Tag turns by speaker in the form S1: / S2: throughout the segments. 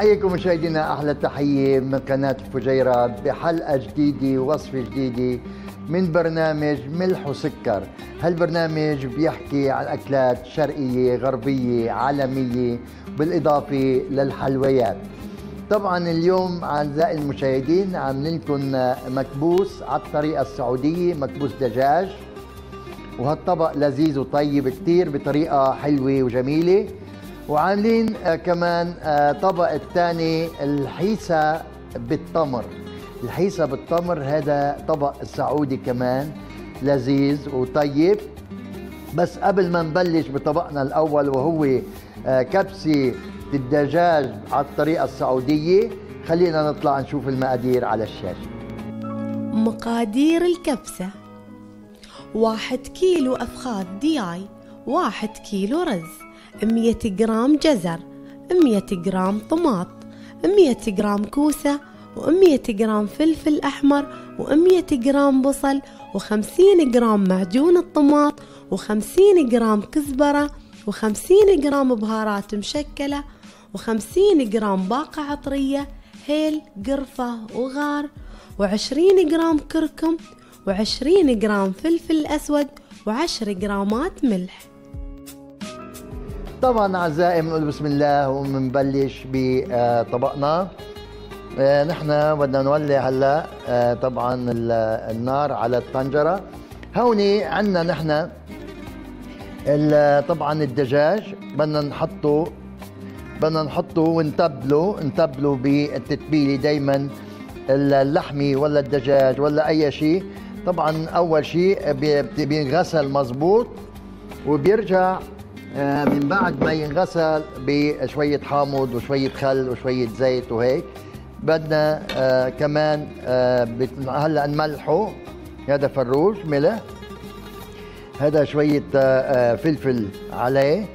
S1: بحييكم مشاهدينا احلى تحيه من قناه الفجيره بحلقه جديده ووصفه جديده من برنامج ملح وسكر. هالبرنامج بيحكي عن اكلات شرقيه غربيه عالميه بالاضافه للحلويات. طبعا اليوم اعزائي المشاهدين عاملين لكم مكبوس على الطريقه السعوديه، مكبوس دجاج، وهالطبق لذيذ وطيب كتير بطريقه حلوه وجميله. وعاملين كمان طبق الثاني الحيسة بالتمر. الحيسة بالتمر هذا طبق سعودي كمان لذيذ وطيب. بس قبل ما نبلش بطبقنا الأول وهو كبسة الدجاج على الطريقة السعودية، خلينا نطلع نشوف المقادير على الشاشة.
S2: مقادير الكبسة: 1 كيلو أفخاذ دياي، 1 كيلو رز، 100 جرام جزر، 100 جرام طماط، 100 جرام كوسة، و100 جرام فلفل أحمر، و100 جرام بصل، و50 جرام معجون الطماط، و50 جرام كزبرة، و50 جرام بهارات مشكلة، و50 جرام باقة عطرية، هيل، قرفة وغار، و20 جرام كركم، و20 جرام فلفل أسود، و10 جرامات ملح.
S1: طبعا اعزائي بنقول بسم الله وبنبلش بطبقنا. نحن بدنا نولع هلا طبعا النار على الطنجره. هوني عندنا نحن طبعا الدجاج بدنا نحطه ونتبله بالتتبيله. دائما اللحمه ولا الدجاج ولا اي شيء طبعا اول شيء بينغسل مزبوط، وبيرجع من بعد ما ينغسل بشوية حامض وشوية خل وشوية زيت وهيك. بدنا كمان هلا نملحه. هذا فروج ملح، هذا شوية فلفل عليه،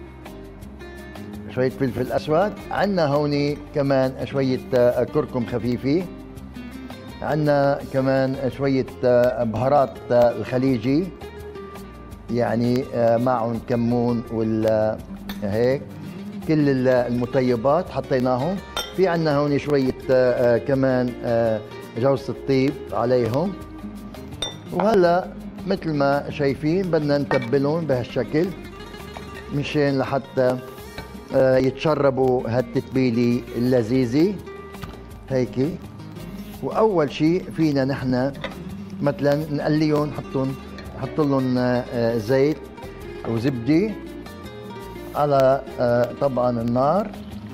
S1: شوية فلفل أسود. عندنا هوني كمان شوية كركم خفيفة، عندنا كمان شوية بهارات الخليجي يعني معهم كمون ولا هيك، كل المطيبات حطيناهم. في عندنا هون شوية كمان جوز الطيب عليهم. وهلا مثل ما شايفين بدنا نتبلهم بهالشكل مشان لحتى يتشربوا هالتتبيلة اللذيذة هيك. وأول شيء فينا نحن مثلا نقليهم، نحط لهم زيت وزبدة على طبعا النار.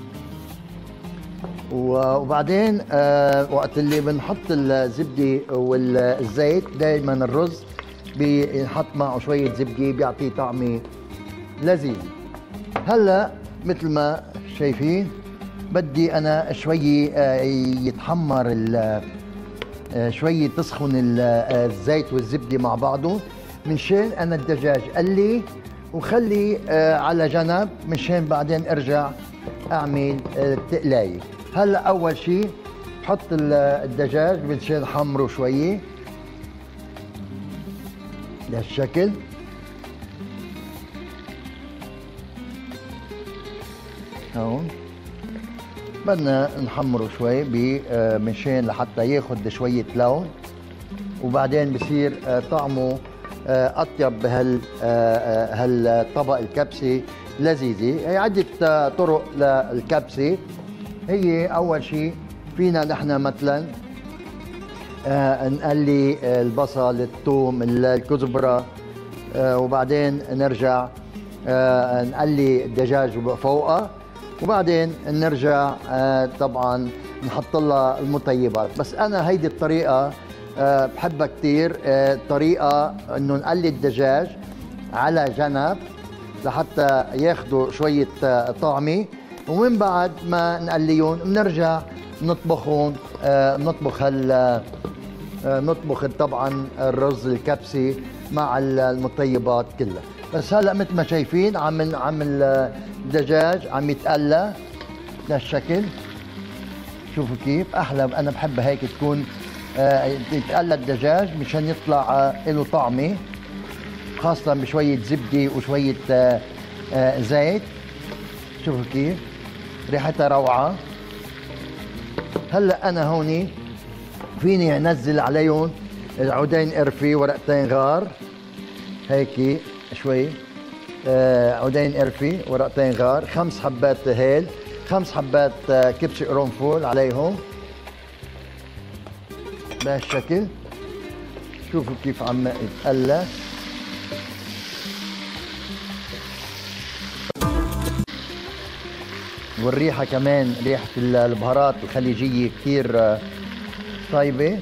S1: وبعدين وقت اللي بنحط الزبدة والزيت دائما الرز بنحط معه شوية زبدة بيعطيه طعمة لذيذ. هلا مثل ما شايفين بدي انا شوية يتحمر شوية تسخن الزيت والزبدة مع بعضه منشان انا الدجاج قلي وخلي على جنب منشان بعدين ارجع اعمل التقلاية. هلا اول شيء بحط الدجاج منشان حمره شوية بهالشكل. هون بدنا نحمره شوي منشان لحتى ياخد شوية لون، وبعدين بصير طعمه أطيب بهالطبق الكبسة لذيذة. هي عدة طرق للكبسة. هي أول شيء فينا نحن مثلا نقلي البصل، الثوم، الكزبرة، وبعدين نرجع نقلي الدجاج فوقها، وبعدين نرجع طبعا نحط لها المطيبات. بس انا هيدي الطريقه بحبها كثير، طريقه انه نقلي الدجاج على جنب لحتى ياخذوا شويه طعمه، ومن بعد ما نقليهم بنرجع نطبخهم. نطبخ طبعا الرز الكبسه مع المطيبات كلها. بس هلا مثل ما شايفين عم الدجاج عم يتقلى لهالشكل. شوفوا كيف احلى. انا بحب هيك تكون يتقلى الدجاج مشان يطلع له طعمه، خاصة بشوية زبدة وشوية زيت. شوفوا كيف ريحتها روعة. هلا انا هوني فيني انزل عليهم عودين قرفه، ورقتين غار هيك شوي، عودين قرفه، ورقتين غار، 5 حبات هيل، 5 حبات كبسه قرنفل عليهم بهالشكل. شوفوا كيف عم يتقلى. والريحه كمان ريحه البهارات الخليجيه كثير طيبه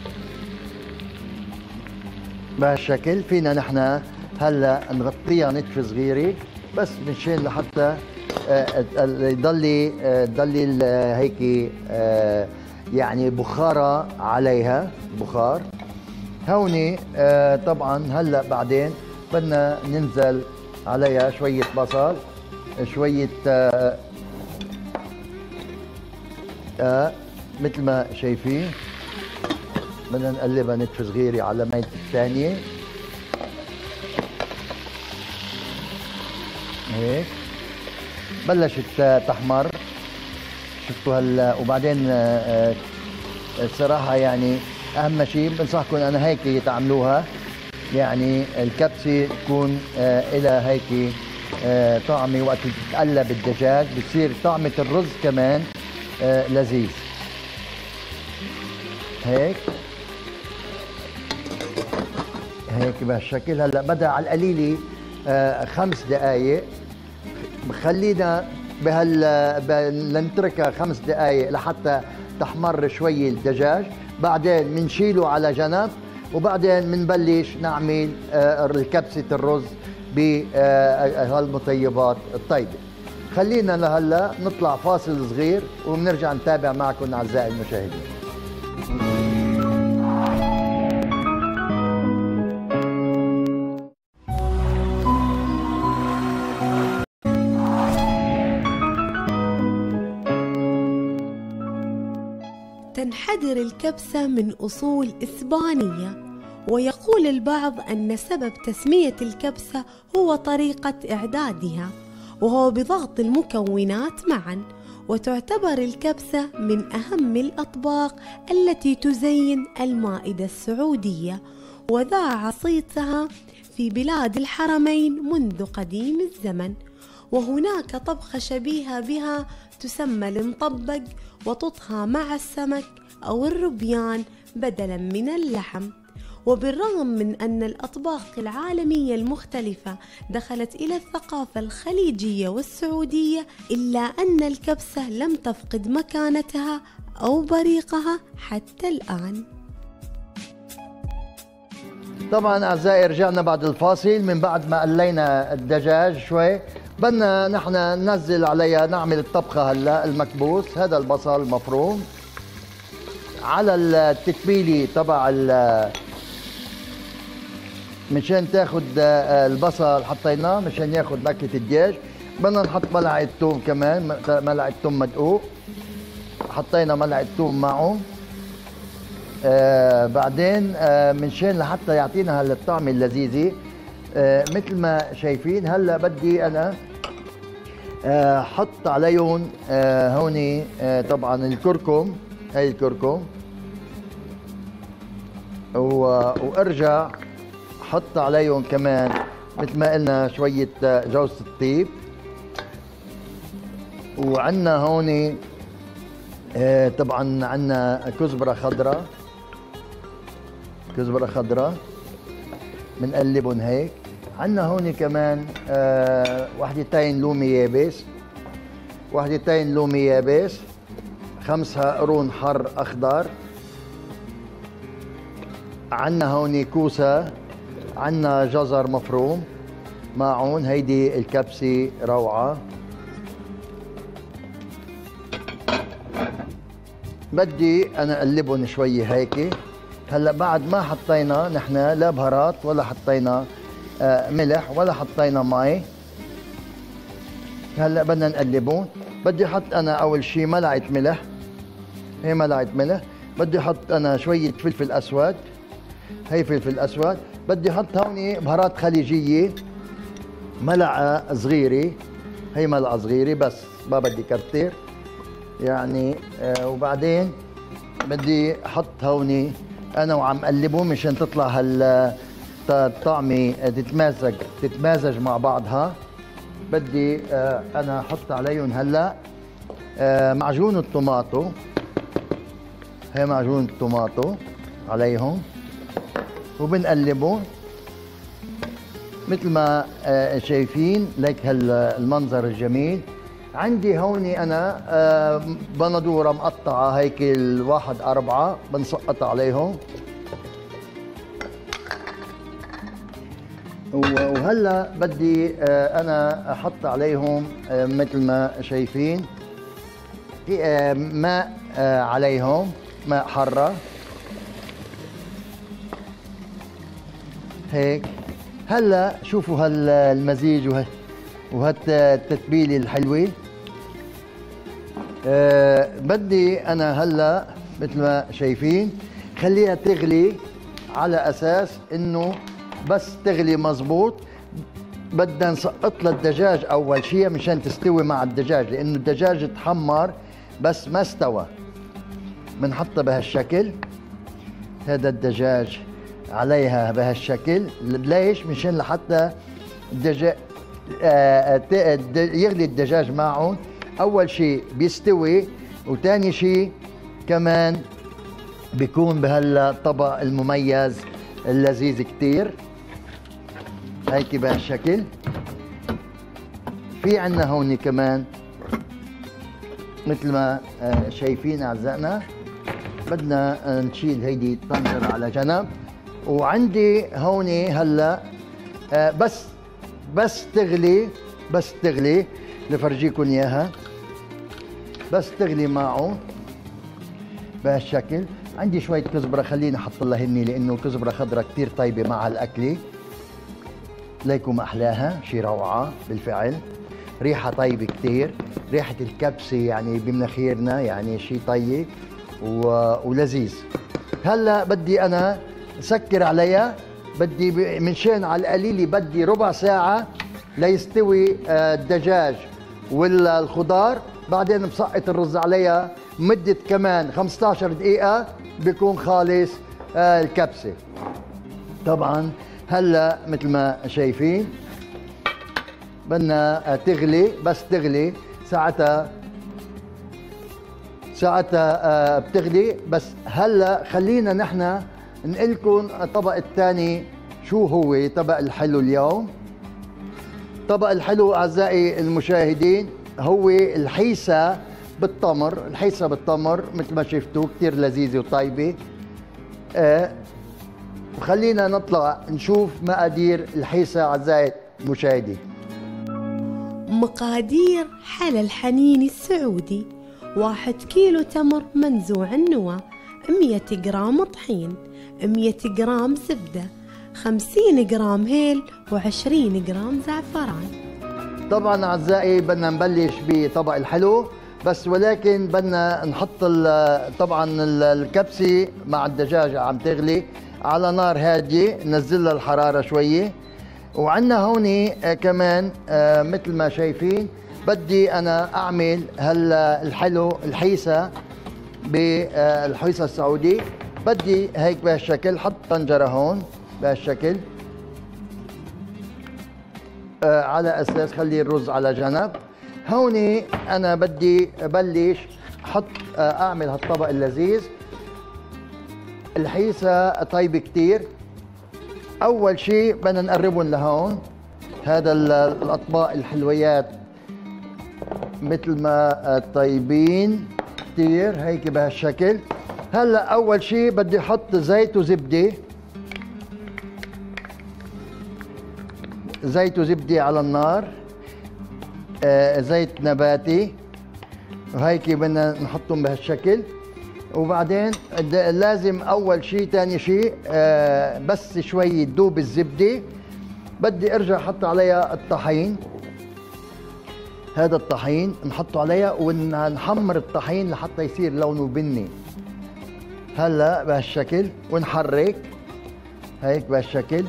S1: بهالشكل. فينا نحن هلا نغطيها نتفه صغيره بس مشان لحتى يضل هيك يعني بخاره عليها، بخار. هوني طبعا هلا بعدين بدنا ننزل عليها شويه بصل، شويه مثل ما شايفين بدنا نقلبها نتفه صغيره على ميت الثانيه هيك. بلشت تحمر شفتوا هلا. وبعدين الصراحه يعني اهم شيء بنصحكم انا هيك تعملوها، يعني الكبسه تكون لها هيك طعمه وقت تتقلى بالدجاج، بتصير طعمه الرز كمان لذيذ هيك بهالشكل. هلا بدا على القليله 5 دقائق، خلينا لنتركها 5 دقائق لحتى تحمر شوي الدجاج، بعدين بنشيله على جنب، وبعدين بنبلش نعمل كبسه الرز بهالمطيبات الطيبه. خلينا لهلا نطلع فاصل صغير وبنرجع نتابع معكم اعزائي المشاهدين.
S2: تنحدر الكبسة من أصول إسبانية، ويقول البعض أن سبب تسمية الكبسة هو طريقة إعدادها، وهو بضغط المكونات معا. وتعتبر الكبسة من أهم الأطباق التي تزين المائدة السعودية، وذاع صيتها في بلاد الحرمين منذ قديم الزمن. وهناك طبخة شبيهة بها تسمى المطبق، وتطهى مع السمك أو الربيان بدلا من اللحم. وبالرغم من أن الأطباق العالمية المختلفة دخلت إلى الثقافة الخليجية والسعودية، إلا أن الكبسة لم تفقد مكانتها أو بريقها حتى الآن.
S1: طبعا أعزائي رجعنا بعد الفاصل. من بعد ما قلينا الدجاج شوي بدنا نحن ننزل عليها نعمل الطبخة هلا. المكبوس هذا البصل مفروم على التتبيلة تبع مشان تاخد البصل حطيناه مشان ياخد نكهة الدجاج. بدنا نحط ملعقة ثوم كمان، ملعقة ثوم مدقوق، حطينا ملعقة ثوم معه. بعدين منشان لحتى يعطينا هالطعمة اللذيذة مثل ما شايفين. هلا بدي انا حط عليهم هوني طبعا الكركم، هاي الكركم، وارجع حط عليهم كمان مثل ما قلنا شوية جوز الطيب. وعنا هوني طبعا عنا كزبرة خضراء، كزبرة خضراء بنقلبهم هيك. عنا هون كمان وحدتين لومي يابس، وحدتين لومي يابس، 5 قرون حر أخضر. عنا هون كوسة، عنا جزر مفروم معون. هيدي الكبسة روعة. بدي أنا أقلبهم شوي هيك. هلا بعد ما حطينا نحن لا بهارات ولا حطينا ملح ولا حطينا مي، هلا بدنا نقلبون. بدي احط انا اول شيء ملعقه ملح، هي ملعقه ملح. بدي احط انا شويه فلفل اسود، هي فلفل اسود. بدي احط هون بهارات خليجيه ملعقه صغيره، هي ملعقه صغيره بس ما بدي كتير. يعني وبعدين بدي احط هوني انا وعم قلبه مشان تطلع الطعمه تتمازج مع بعضها. بدي انا احط عليهم هلا معجون الطماطو. هي معجون الطماطو عليهم وبنقلبه مثل ما شايفين لك المنظر الجميل. عندي هوني انا بندوره مقطعه هيك الواحد 4 بنسقط عليهم. وهلا بدي انا احط عليهم مثل ما شايفين ماء عليهم، ماء حاره هيك. هلا شوفوا هالمزيج وهالتتبيله الحلوه. بدي انا هلا مثل ما شايفين خليها تغلي على اساس انه بس تغلي مزبوط. بدنا نسقط لها الدجاج اول شيء مشان تستوي مع الدجاج، لانه الدجاج تحمر بس ما استوى. بنحطها بهالشكل، هذا الدجاج عليها بهالشكل. ليش؟ مشان لحتى الدجاج يغلي الدجاج معهم. اول شيء بيستوي، وثاني شيء كمان بيكون بهالطبق المميز اللذيذ كتير هيك بهالشكل. في عنا هون كمان مثل ما شايفين اعزائنا. بدنا نشيل هيدي الطنجرة على جنب. وعندي هون هلا بس تغلي لفرجيكم اياها. بس تغلي معه بهالشكل. عندي شوية كزبرة خليني احط لها هني، لانه كزبرة خضرة كتير طيبة مع الاكلة. ليكم احلاها، شي روعة بالفعل. ريحة طيبة كتير، ريحة الكبسة يعني بمناخيرنا، يعني شي طيب ولذيذ. هلا بدي انا سكر عليها. بدي منشان على القليلة بدي ربع ساعة ليستوي الدجاج والخضار. بعدين بسقط الرز عليها مدة كمان 15 دقيقة بيكون خالص الكبسة. طبعا هلا مثل ما شايفين بدنا تغلي. بس تغلي ساعتها بتغلي. بس هلا خلينا نحن نقلكم الطبق الثاني شو هو طبق الحلو اليوم. طبق الحلو اعزائي المشاهدين هو الحيسة بالتمر. الحيسة بالتمر مثل ما شفتوا كتير لذيذة وطيبة. وخلينا نطلع نشوف مقادير الحيسة اعزائي المشاهدين.
S2: مقادير حلا الحنين السعودي: 1 كيلو تمر منزوع النوى، 100 جرام طحين، 100 جرام زبدة، 50 جرام هيل، و20 جرام زعفران.
S1: طبعا اعزائي بدنا نبلش بطبق الحلو، بس ولكن بدنا نحط طبعا الكبسة مع الدجاجة عم تغلي على نار هادية، ننزل لها الحرارة شوية. وعندنا هون كمان مثل ما شايفين بدي انا اعمل هلا الحلو الحيسة بالحيسة السعودي. بدي هيك بهالشكل حط طنجرة هون بهالشكل على اساس خلي الرز على جنب. هون انا بدي ابلش احط اعمل هالطبق اللذيذ. الحيسة طيبة كتير. اول شيء بدنا نقربهم لهون. هذا الاطباق الحلويات مثل ما طيبين كتير هيك بهالشكل. هلا اول شيء بدي احط زيت وزبده. زيت وزبده على النار، زيت نباتي، وهيك بدنا نحطهم بهالشكل. وبعدين لازم اول شيء ثاني شيء بس شوي تذوب الزبده. بدي ارجع احط عليها الطحين. هذا الطحين نحطه عليها ونحمر الطحين لحتى يصير لونه بني. هلا بهالشكل ونحرك هيك بهالشكل.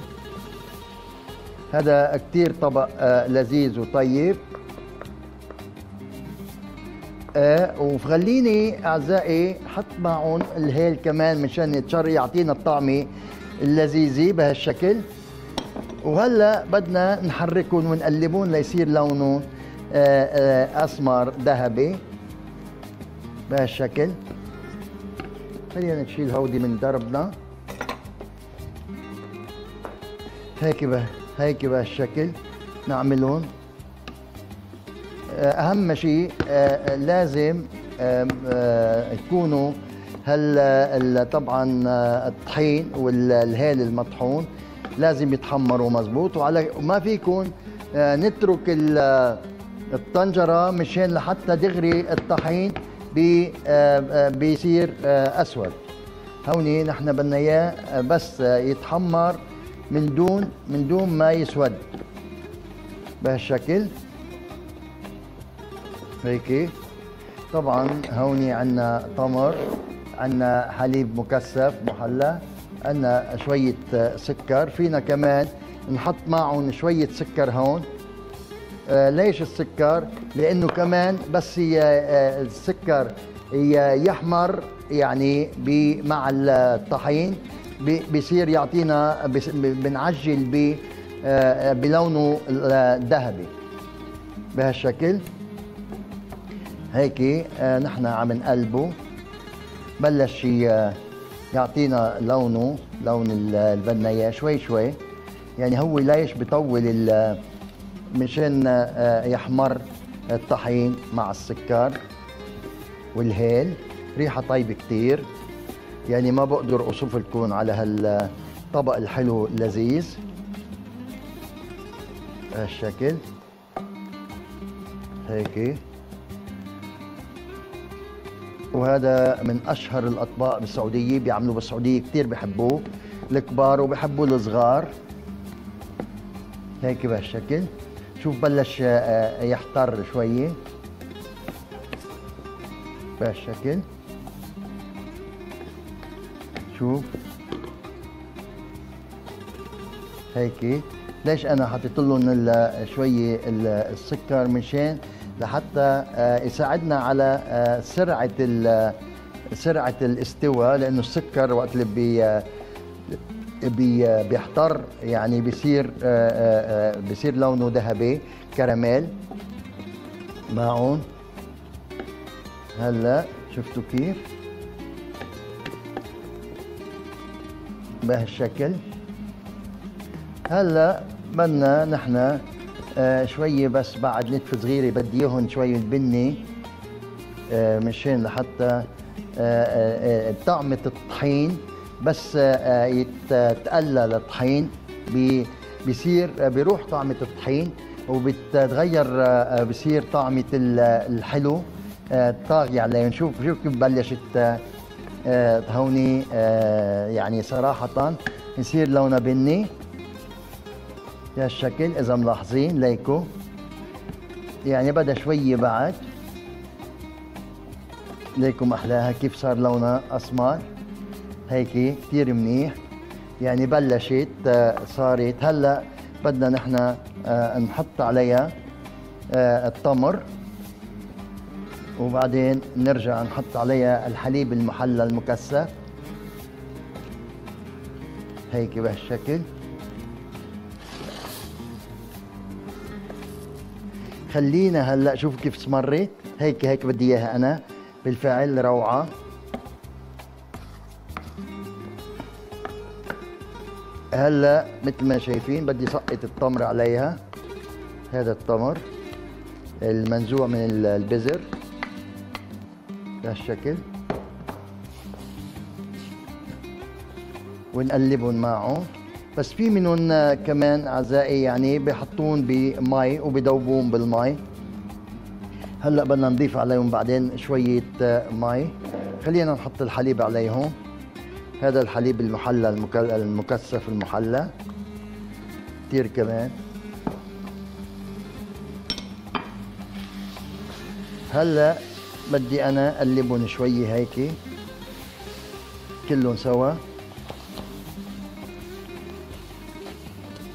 S1: هذا كتير طبق لذيذ وطيب. وخليني اعزائي حط معهم الهيل كمان مشان يعطينا الطعمه اللذيذه بهالشكل. وهلا بدنا نحركهم ونقلبهم ليصير لونه اسمر ذهبي بهالشكل. خلينا نشيل هودي من دربنا هيك بهالشكل نعملهم. اهم شيء لازم يكونوا طبعا الطحين والهيل المطحون لازم يتحمروا مزبوط، وما فيكم نترك الطنجره مشان لحتى دغري الطحين بيصير اسود. هوني نحن بدنا اياه بس يتحمر من دون ما يسود بهالشكل هيك. طبعا هوني عنا تمر، عنا حليب مكثف محلى، عنا شوية سكر، فينا كمان نحط معهم شوية سكر هون. ليش السكر؟ لأنه كمان بس السكر يحمر يعني مع الطحين بيصير يعطينا بنعجل بلونه الذهبي بهالشكل هيك. نحن عم نقلبه بلش يعطينا لون البنايه شوي شوي. يعني هو ليش بيطول مشان يحمر الطحين مع السكر والهيل. ريحه طيبه كتير، يعني ما بقدر اوصف لكم على هالطبق الحلو اللذيذ بهالشكل هيك. وهذا من اشهر الاطباق بالسعوديه، بيعملوه بالسعوديه كثير بحبوه الكبار وبحبوه الصغار هيك بهالشكل. شوف بلش يحتر شويه بهالشكل. شوف هيك. ليش انا حطيت لهم شويه السكر؟ مشان لحتى يساعدنا على سرعه الاستواء، لانه السكر وقت اللي بيحتر يعني بيصير لونه ذهبي كراميل معون. هلا شفتوا كيف بهالشكل. هلا بدنا نحن شويه بس بعد نتفه صغيره بدي اياهم شويه بني مشان لحتى طعمه الطحين بس يتقلل الطحين بيروح طعمه الطحين وبتتغير بصير طعمه الحلو طاغي عليهم. شوف كيف بلشت هوني يعني صراحه يصير لونها بني بهالشكل اذا ملاحظين. ليكو يعني بدا شويه بعد. ليكم احلاها كيف صار لونها اسمر هيك كثير منيح. يعني بلشت صارت. هلا بدنا نحن نحط عليها التمر، وبعدين نرجع نحط عليها الحليب المحلى المكثف هيك بهالشكل. خلينا هلا شوف كيف اسمرت هيك بدي اياها انا بالفعل روعه. هلا مثل ما شايفين بدي سقط التمر عليها. هذا التمر المنزوع من البذر بهالشكل، ونقلبهم معه. بس في منهم كمان اعزائي يعني بحطون بمي وبدوبون بالمي. هلا بدنا نضيف عليهم بعدين شويه مي. خلينا نحط الحليب عليهم. هذا الحليب المحلى المكثف المحلى كثير كمان. هلا بدي انا اقلبهم شويه هيك كلهم سوا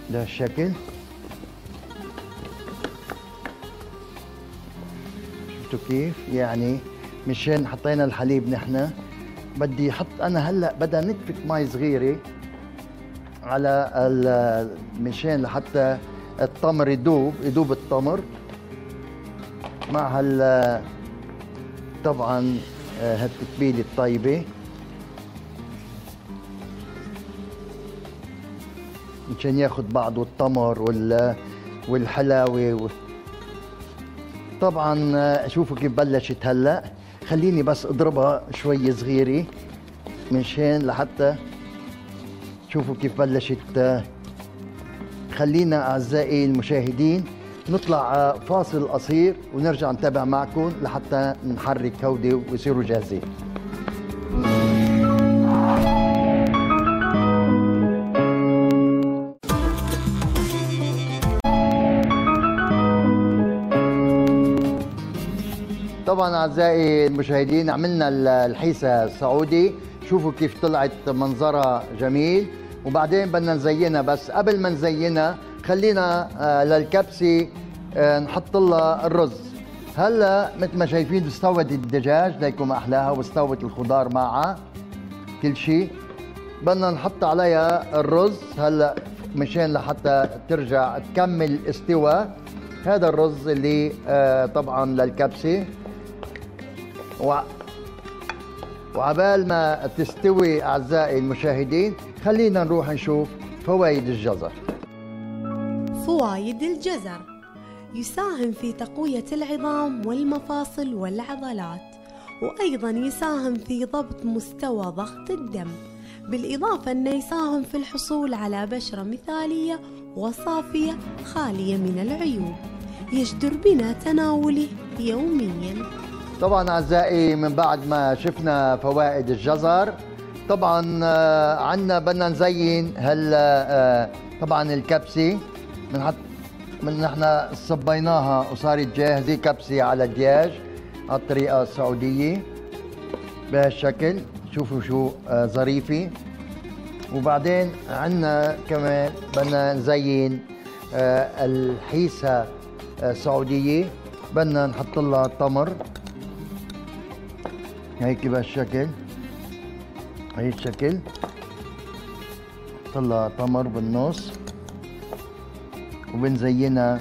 S1: بهالشكل. شفتوا كيف؟ يعني مشان حطينا الحليب نحن بدي احط انا هلا بدنا نتفك مي صغيره على مشان لحتى التمر يدوب التمر مع طبعا هالتتبيله الطيبه مشان ياخذ بعضه التمر والحلاوه طبعا شوفوا كيف بلشت هلا. خليني بس اضربها شوي صغيره مشان لحتى شوفوا كيف بلشت. خلينا اعزائي المشاهدين نطلع فاصل قصير ونرجع نتابع معكم لحتى نحرك هودي ويصيروا جاهزين. طبعا اعزائي المشاهدين عملنا الحيسه السعودي، شوفوا كيف طلعت منظرها جميل، وبعدين بدنا نزينها. بس قبل ما نزينها خلينا للكبسه نحط لها الرز. هلا مثل ما شايفين استوت الدجاج ليكم احلاها واستوت الخضار معها كل شيء. بدنا نحط عليها الرز هلا مشان لحتى ترجع تكمل استواء. هذا الرز اللي طبعا للكبسه. وعبال ما تستوي اعزائي المشاهدين خلينا نروح نشوف فوائد الجزر.
S2: فوائد الجزر: يساهم في تقوية العظام والمفاصل والعضلات، وأيضا يساهم في ضبط مستوى ضغط الدم، بالإضافة أنه يساهم في الحصول على بشرة مثالية وصافية خالية من العيوب. يجدر بنا تناوله يوميا.
S1: طبعا اعزائي من بعد ما شفنا فوائد الجزر طبعا عندنا بدنا نزين هلا طبعا الكبسه بنحط نحن صبيناها وصارت جاهزه كبسه على دجاج على الطريقه السعوديه بهالشكل. شوفوا شو ظريفه. وبعدين عندنا كمان بدنا نزين الحيسه السعوديه، بدنا نحط لها تمر هيك بهالشكل، هي الشكل. نحط لها تمر بالنص وبنزينها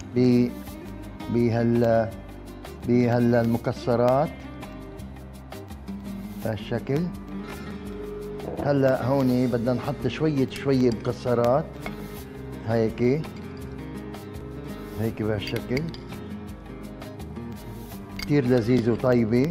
S1: بهالمكسرات بهالشكل. هلا هون بدنا نحط شويه مكسرات هيك بهالشكل، كتير لذيذه وطيبه.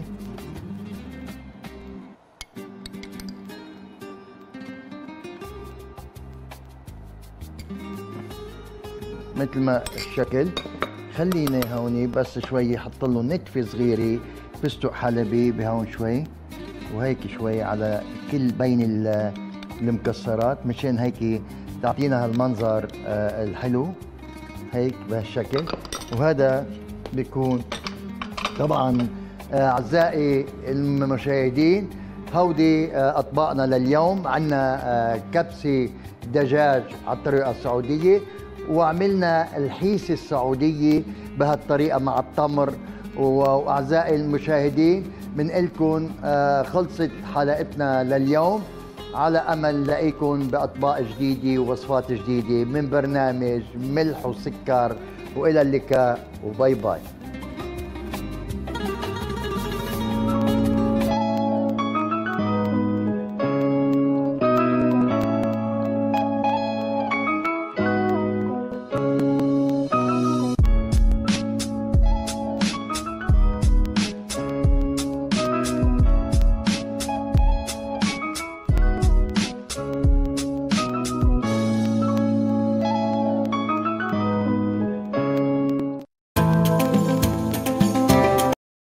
S1: مثل ما الشكل. خليني هون بس شوي احط له نتفه صغيره فستق حلبي بهون شوي وهيك شوي على كل بين المكسرات مشان هيك تعطينا هالمنظر الحلو هيك بهالشكل. وهذا بيكون طبعا اعزائي المشاهدين هودي اطباقنا لليوم. عندنا كبسه دجاج على الطريقه السعوديه، وعملنا الحيسه السعوديه بهالطريقه مع التمر. واعزائي المشاهدين بنقول لكم خلصت حلقتنا لليوم، على امل نلاقيكم باطباق جديده ووصفات جديده من برنامج ملح وسكر، والى اللقاء وباي باي.